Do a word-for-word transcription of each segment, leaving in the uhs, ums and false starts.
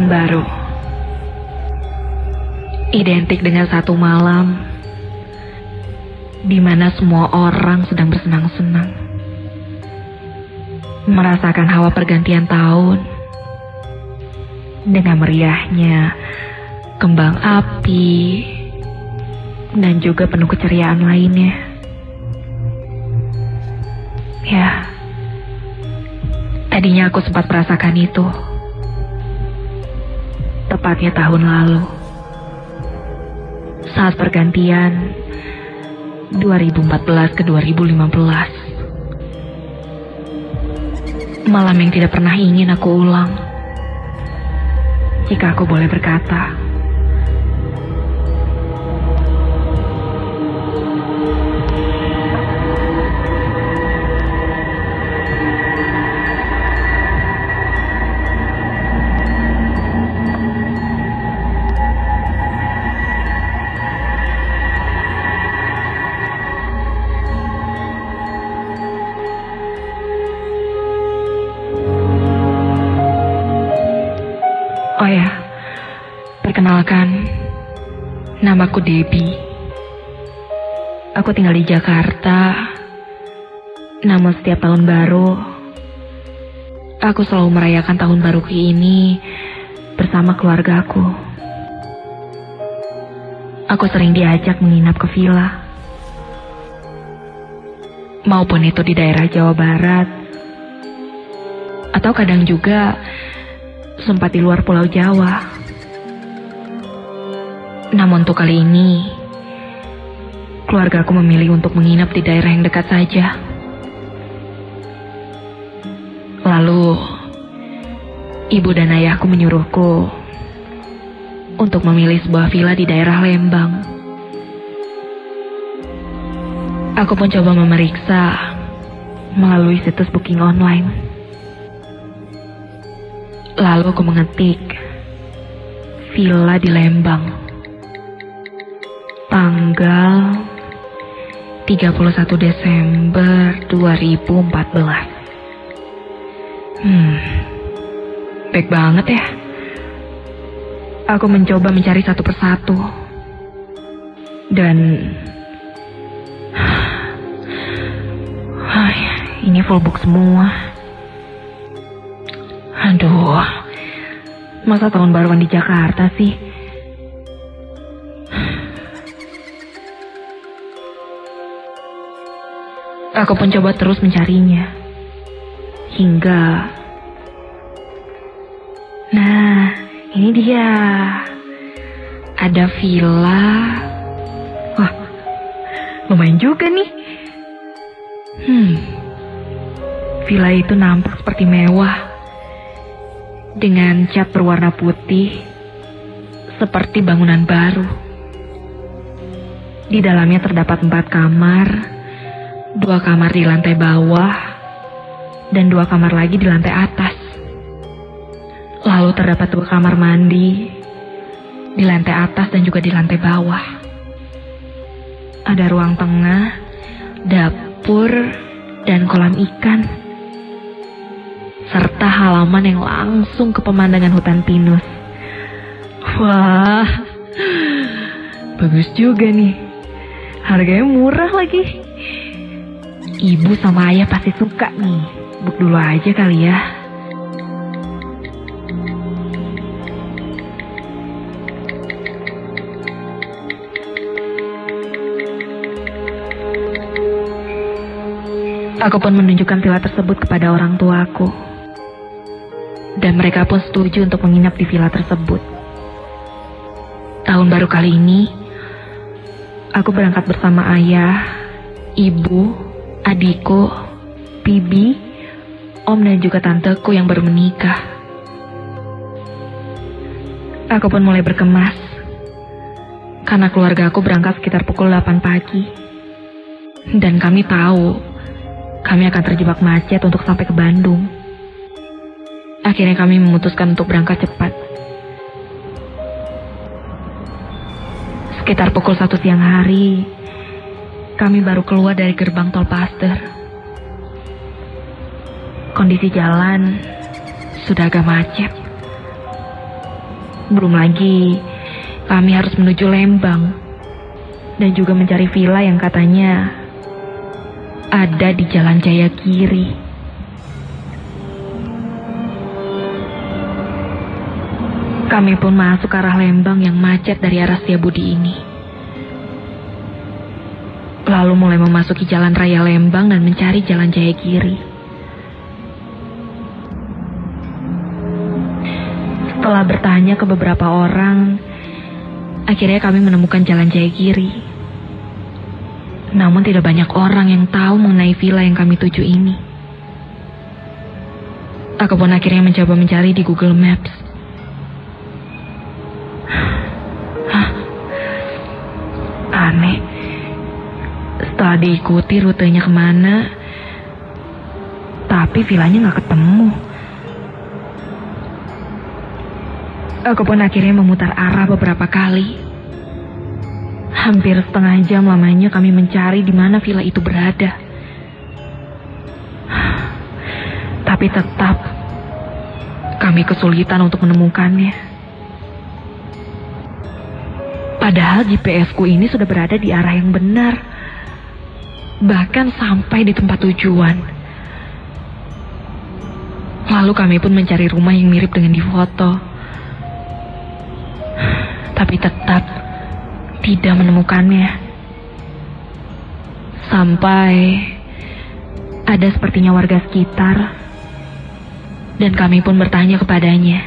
Tahun baru identik dengan satu malam di mana semua orang sedang bersenang-senang, merasakan hawa pergantian tahun dengan meriahnya kembang api dan juga penuh keceriaan lainnya. Ya, tadinya aku sempat merasakan itu. Tepatnya tahun lalu, saat pergantian dua ribu empat belas ke dua ribu lima belas. Malam yang tidak pernah ingin aku ulang, jika aku boleh berkata. Oh ya, perkenalkan, namaku Debbie. Aku tinggal di Jakarta. Namun setiap tahun baru, aku selalu merayakan tahun baruku ini bersama keluargaku. Aku sering diajak menginap ke villa, maupun itu di daerah Jawa Barat, atau kadang juga sempat di luar Pulau Jawa. Namun untuk kali ini, keluargaku memilih untuk menginap di daerah yang dekat saja. Lalu, ibu dan ayahku menyuruhku untuk memilih sebuah villa di daerah Lembang. Aku pun coba memeriksa melalui situs booking online. Lalu aku mengetik villa di Lembang, tanggal tiga puluh satu Desember dua ribu empat belas. Hmm, baik banget ya. Aku mencoba mencari satu persatu, dan Hai, ini full book semua. Aduh, masa tahun baruan di Jakarta sih? Aku pun coba terus mencarinya. Hingga... Nah, ini dia. Ada villa. Wah, lumayan juga nih. Hmm, villa itu nampak seperti mewah, dengan cat berwarna putih, seperti bangunan baru. Di dalamnya terdapat empat kamar, dua kamar di lantai bawah, dan dua kamar lagi di lantai atas. Lalu terdapat dua kamar mandi, di lantai atas dan juga di lantai bawah. Ada ruang tengah, dapur, dan kolam ikan, serta halaman yang langsung ke pemandangan hutan pinus. Wah, bagus juga nih. Harganya murah lagi. Ibu sama ayah pasti suka nih. Book dulu aja kali ya. Aku pun menunjukkan villa tersebut kepada orang tuaku. Dan mereka pun setuju untuk menginap di villa tersebut. Tahun baru kali ini, aku berangkat bersama ayah, ibu, adikku, bibi, om dan juga tanteku yang baru menikah. Aku pun mulai berkemas, karena keluarga aku berangkat sekitar pukul delapan pagi. Dan kami tahu, kami akan terjebak macet untuk sampai ke Bandung. Akhirnya kami memutuskan untuk berangkat cepat. Sekitar pukul satu siang hari, kami baru keluar dari gerbang tol Paster. Kondisi jalan sudah agak macet. Belum lagi kami harus menuju Lembang dan juga mencari villa yang katanya ada di Jalan Jaya Kiri. Kami pun masuk ke arah Lembang yang macet dari arah Setiabudi ini. Lalu mulai memasuki jalan raya Lembang dan mencari Jalan Jaya Kiri. Setelah bertanya ke beberapa orang, akhirnya kami menemukan Jalan Jaya Kiri. Namun tidak banyak orang yang tahu mengenai villa yang kami tuju ini. Aku pun akhirnya mencoba mencari di Google Maps. Hah? Aneh. Setelah diikuti rutenya kemana, tapi villanya gak ketemu. Aku pun akhirnya memutar arah beberapa kali. Hampir setengah jam lamanya kami mencari di mana villa itu berada. Tapi tetap kami kesulitan untuk menemukannya. Padahal G P S-ku ini sudah berada di arah yang benar. Bahkan sampai di tempat tujuan. Lalu kami pun mencari rumah yang mirip dengan di foto. Tapi tetap tidak menemukannya. Sampai ada sepertinya warga sekitar, dan kami pun bertanya kepadanya.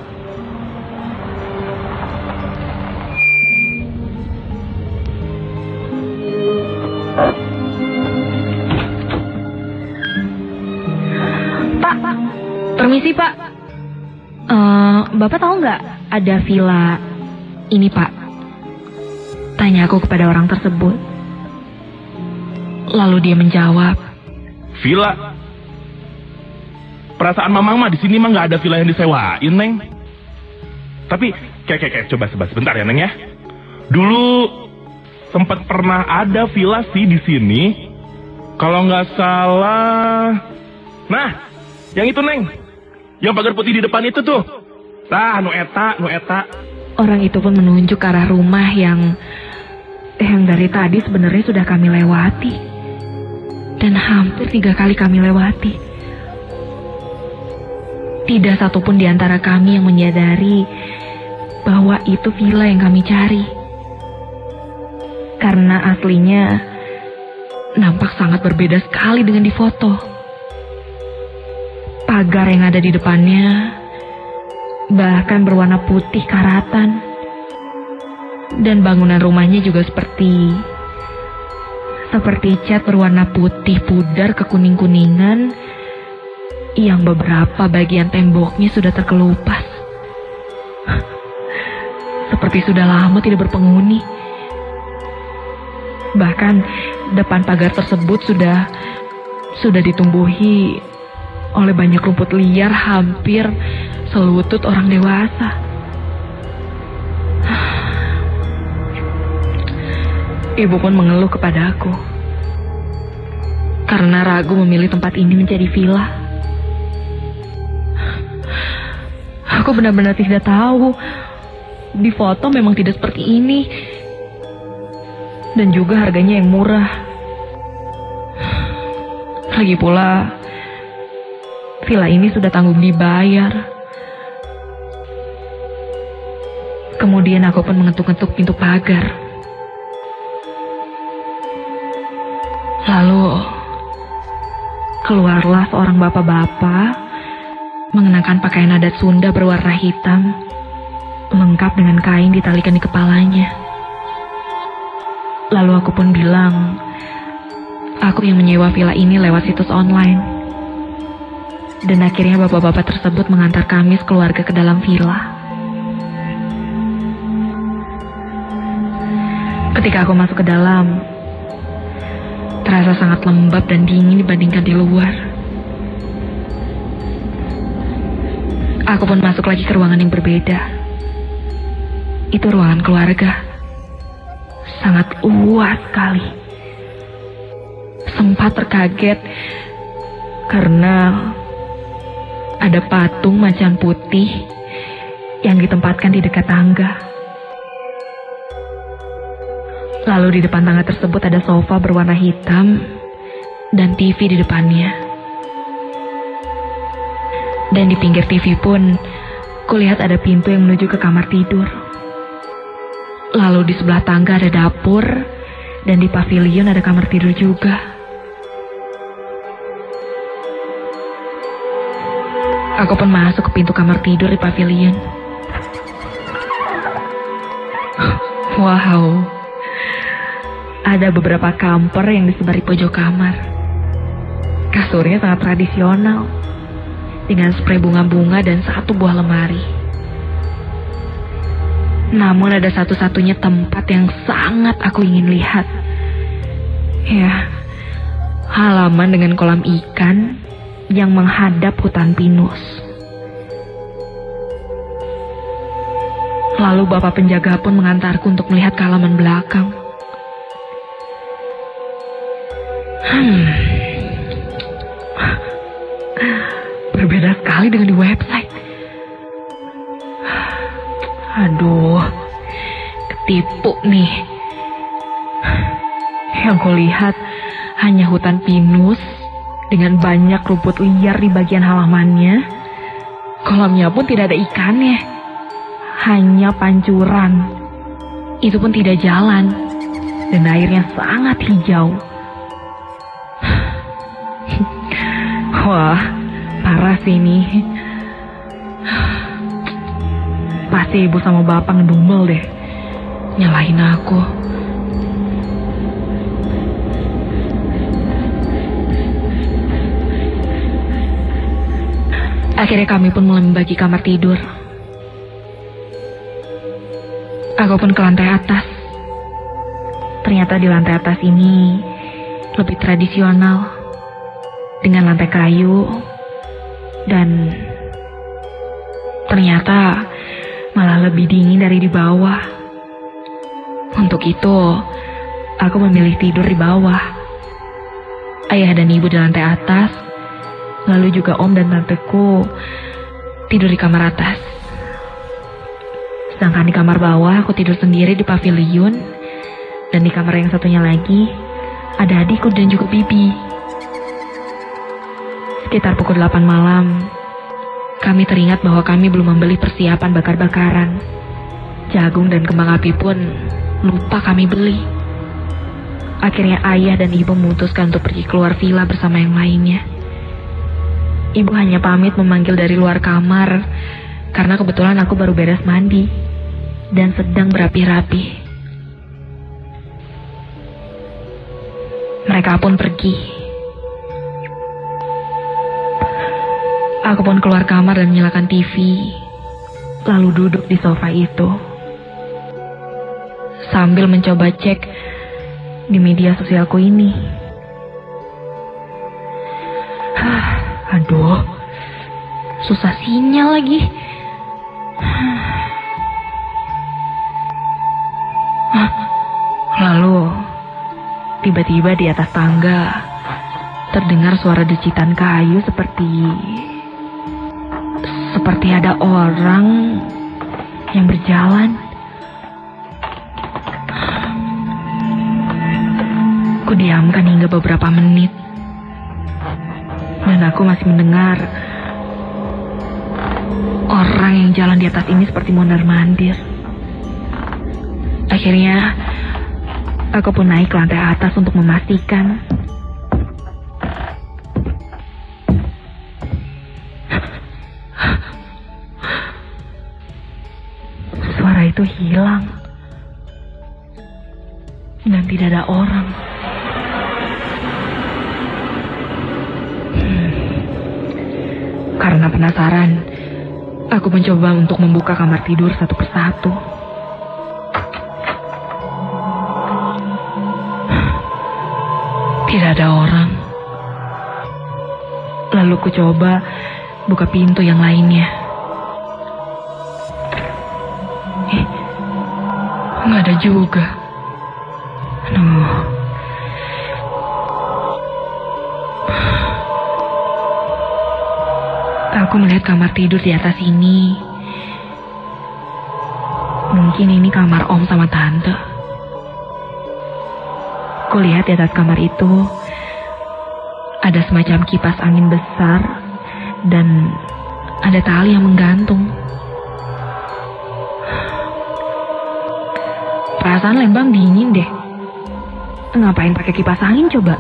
Pak, permisi Pak. Uh, Bapak tahu nggak ada villa ini Pak? Tanya aku kepada orang tersebut. Lalu dia menjawab, villa? Perasaan mamang mah di sini mah nggak ada villa yang disewain, Neng. Tapi, kayak kayak kayak coba coba sebentar ya, Neng ya. Dulu sempat pernah ada villa sih di sini. Kalau nggak salah, nah, yang itu Neng, yang pagar putih di depan itu tuh. Nah, nu eta, nu eta. Orang itu pun menunjuk ke arah rumah yang yang dari tadi sebenarnya sudah kami lewati. Dan hampir tiga kali kami lewati. Tidak satupun di antara kami yang menyadari bahwa itu villa yang kami cari. Karena aslinya nampak sangat berbeda sekali dengan di foto. Pagar yang ada di depannya bahkan berwarna putih karatan. Dan bangunan rumahnya juga seperti Seperti cat berwarna putih pudar kekuning-kuningan, yang beberapa bagian temboknya sudah terkelupas. Seperti sudah lama tidak berpenghuni. Bahkan depan pagar tersebut sudah Sudah ditumbuhi oleh banyak rumput liar hampir selutut orang dewasa. Ibu pun mengeluh kepada aku karena ragu memilih tempat ini menjadi villa. Aku benar-benar tidak tahu. Di foto memang tidak seperti ini. Dan juga harganya yang murah. Lagi pula villa ini sudah tanggung dibayar. Kemudian aku pun mengetuk-ngetuk pintu pagar. Lalu keluarlah seorang bapak-bapak mengenakan pakaian adat Sunda berwarna hitam, lengkap dengan kain ditalikan di kepalanya. Lalu aku pun bilang, aku yang menyewa villa ini lewat situs online. Dan akhirnya bapak-bapak tersebut mengantar kami sekeluarga ke dalam villa. Ketika aku masuk ke dalam, terasa sangat lembab dan dingin dibandingkan di luar. Aku pun masuk lagi ke ruangan yang berbeda. Itu ruangan keluarga. Sangat luas sekali. Sempat terkaget karena ada patung macan putih yang ditempatkan di dekat tangga. Lalu di depan tangga tersebut ada sofa berwarna hitam dan T V di depannya. Dan di pinggir T V pun, kulihat ada pintu yang menuju ke kamar tidur. Lalu di sebelah tangga ada dapur, dan di pavilion ada kamar tidur juga. Aku pun masuk ke pintu kamar tidur di pavilion. Wow, ada beberapa kamper yang disebar di pojok kamar. Kasurnya sangat tradisional, dengan spray bunga-bunga dan satu buah lemari. Namun ada satu-satunya tempat yang sangat aku ingin lihat. Ya, halaman dengan kolam ikan yang menghadap hutan pinus. Lalu bapak penjaga pun mengantarku untuk melihat ke halaman belakang. Hmm. Berbeda sekali dengan di website. Aduh, ketipu nih. Yang kulihat hanya hutan pinus dengan banyak rumput liar di bagian halamannya. Kolamnya pun tidak ada ikannya, hanya pancuran. Itu pun tidak jalan, dan airnya sangat hijau. Wah, parah sih ini. Pasti ibu sama bapak ngedumel deh, nyalahin aku. Akhirnya kami pun mulai membagi kamar tidur. Aku pun ke lantai atas. Ternyata di lantai atas ini lebih tradisional, dengan lantai kayu, dan ternyata malah lebih dingin dari di bawah. Untuk itu, aku memilih tidur di bawah. Ayah dan ibu di lantai atas, lalu juga om dan tanteku tidur di kamar atas. Sedangkan di kamar bawah aku tidur sendiri di pavilion, dan di kamar yang satunya lagi ada adikku dan juga bibi. Sekitar pukul delapan malam, kami teringat bahwa kami belum membeli persiapan bakar-bakaran. Jagung dan kembang api pun lupa kami beli. Akhirnya ayah dan ibu memutuskan untuk pergi keluar villa bersama yang lainnya. Ibu hanya pamit memanggil dari luar kamar, karena kebetulan aku baru beres mandi dan sedang berapi-rapi. Mereka pun pergi. Aku pun keluar kamar dan menyalakan T V, lalu duduk di sofa itu, sambil mencoba cek di media sosialku ini. Aduh, susah sinyal lagi. Lalu, tiba-tiba di atas tangga terdengar suara decitan kayu seperti... Seperti ada orang yang berjalan. Kudiamkan hingga beberapa menit, dan aku masih mendengar orang yang jalan di atas ini seperti mondar-mandir. Akhirnya, aku pun naik ke lantai atas untuk memastikan. Suara itu hilang, dan tidak ada orang. Hmm. Karena penasaran, aku mencoba untuk membuka kamar tidur satu persatu. Tidak ada orang. Lalu ku coba buka pintu yang lainnya. Eh, nggak ada juga. Aduh. Aku melihat kamar tidur di atas ini Mungkin ini kamar om sama tante. Kulihat di atas kamar itu ada semacam kipas angin besar dan ada tali yang menggantung. Perasaan Lembang dingin deh. Ngapain pakai kipas angin coba?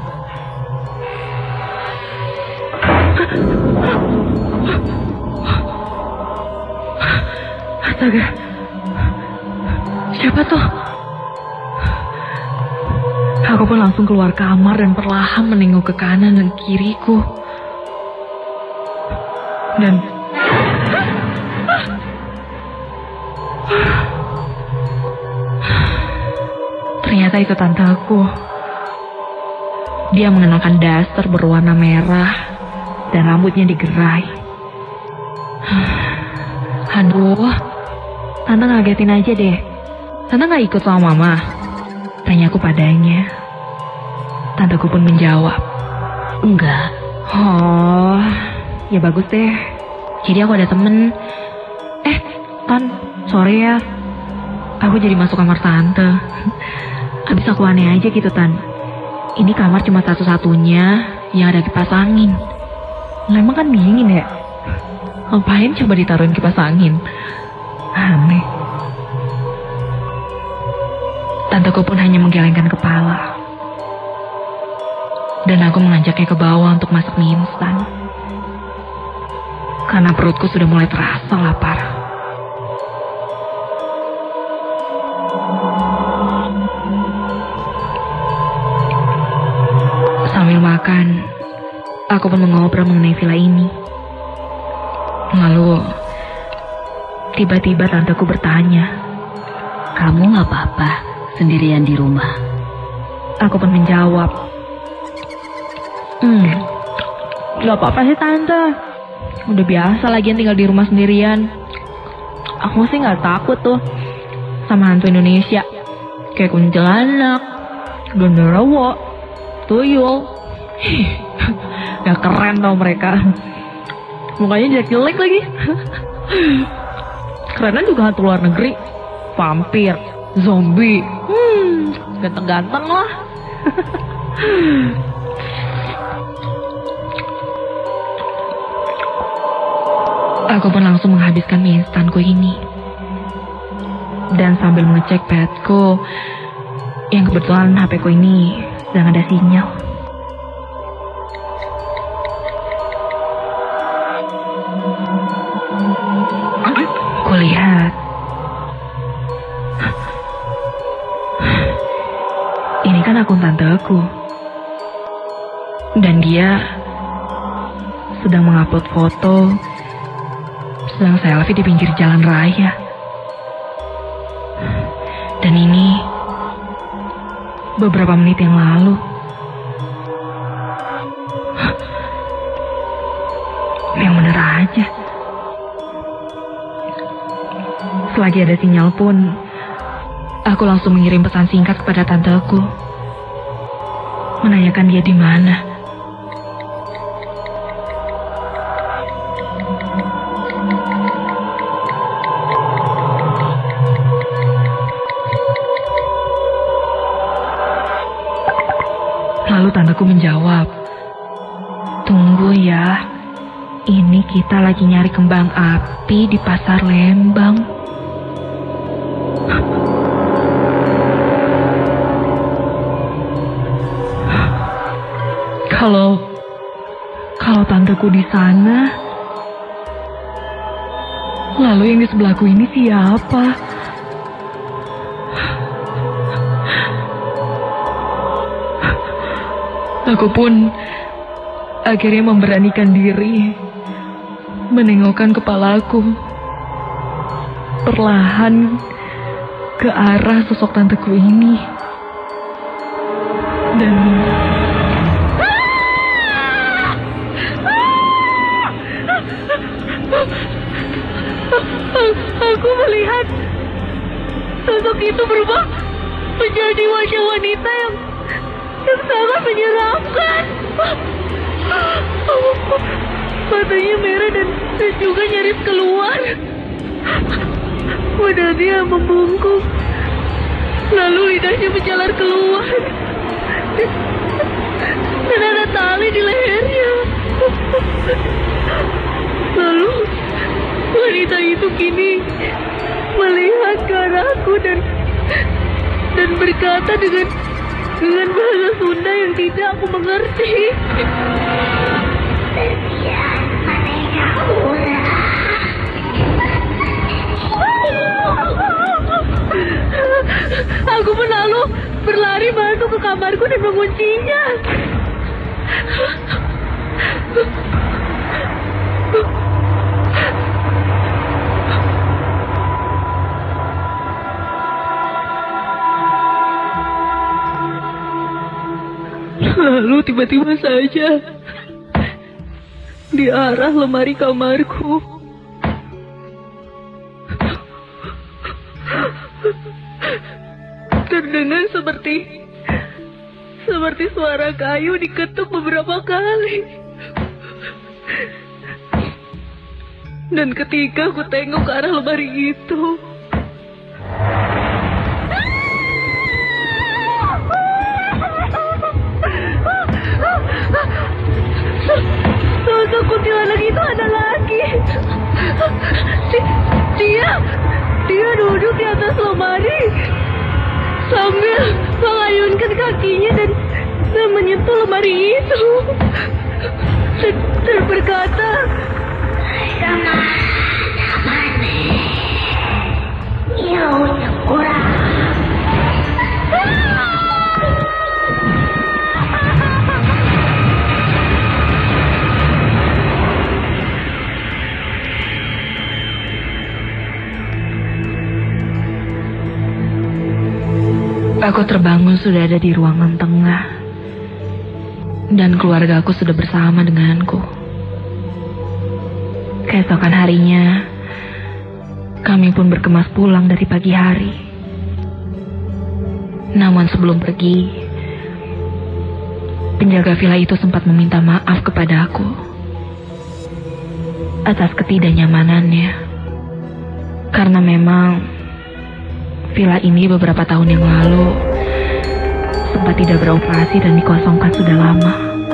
Astaga. Siapa tuh? Aku pun langsung keluar kamar dan perlahan menengok ke kanan dan kiriku. Dan ternyata itu tanteku. Dia mengenakan daster berwarna merah dan rambutnya digerai. Aduh, tante ngagetin aja deh. Tante gak ikut sama mama? Tanyaku padanya. Tanteku pun menjawab, enggak. Oh, ya bagus deh. Jadi aku ada temen. Eh, Tan, sore ya. Aku jadi masuk kamar tante. Abis aku aneh aja gitu, Tan. Ini kamar cuma satu-satunya yang ada kipas angin. Lah emang kan dingin ya? Ngapain coba ditaruhin kipas angin? Aneh. Tanteku pun hanya menggelengkan kepala. Dan aku mengajaknya ke bawah untuk masak mie instan. Karena perutku sudah mulai terasa lapar. Sambil makan, aku pun mengobrol mengenai villa ini. Lalu, tiba-tiba tanteku bertanya, kamu gak apa-apa sendirian di rumah? Aku pun menjawab, Hmm, gak apa-apa sih tante. Udah biasa lagian tinggal di rumah sendirian. Aku sih gak takut tuh sama hantu Indonesia. Kayak kuntilanak, genderuwo, tuyul. Gak keren tau mereka. Mukanya jelek-jelek lagi. Kerenan juga hantu luar negeri. Vampir, zombie. Hmm, ganteng-ganteng lah. Aku pun langsung menghabiskan mie instanku ini. Dan sambil mengecek padku, yang kebetulan H P ku ini sedang ada sinyal. Kulihat ini kan akun tanteku. Dan dia sedang mengupload foto sedang selfie di pinggir jalan raya. Dan ini beberapa menit yang lalu. Yang bener aja. Selagi ada sinyal pun, aku langsung mengirim pesan singkat kepada tanteku, menanyakan dia di mana. Lalu tanteku menjawab, tunggu ya, ini kita lagi nyari kembang api di pasar Lembang. Kalau kalau tanteku di sana, lalu yang di sebelahku ini siapa? Aku pun akhirnya memberanikan diri menengokkan kepalaku perlahan ke arah sosok tanteku ini. Dan aku melihat sosok itu berubah menjadi wajah wanita yang yang sangat menyeramkan. Matanya merah dan, dan juga nyaris keluar. Badannya membungkuk, lalu lidahnya menjalar keluar, dan ada tali di lehernya. Lalu wanita itu kini melihat ke arahku dan dan berkata dengan dengan bahasa Sunda yang tidak aku mengerti. Aku pun lalu berlari masuk ke kamarku dan menguncinya. Lalu tiba-tiba saja di arah lemari kamarku terdengar seperti seperti suara kayu diketuk beberapa kali. Dan ketika aku tengok ke arah lemari itu, sosok kuntilanak itu ada lagi. Dia, dia duduk di atas lemari sambil mengayunkan kakinya dan, dan menyentuh lemari itu dan, dan berkata, "Sama, sama nih, yo kurang." Aku terbangun sudah ada di ruangan tengah, dan keluarga aku sudah bersama denganku. Keesokan harinya, kami pun berkemas pulang dari pagi hari. Namun sebelum pergi, penjaga villa itu sempat meminta maaf kepada aku atas ketidaknyamanannya, karena memang villa ini beberapa tahun yang lalu sempat tidak beroperasi dan dikosongkan sudah lama.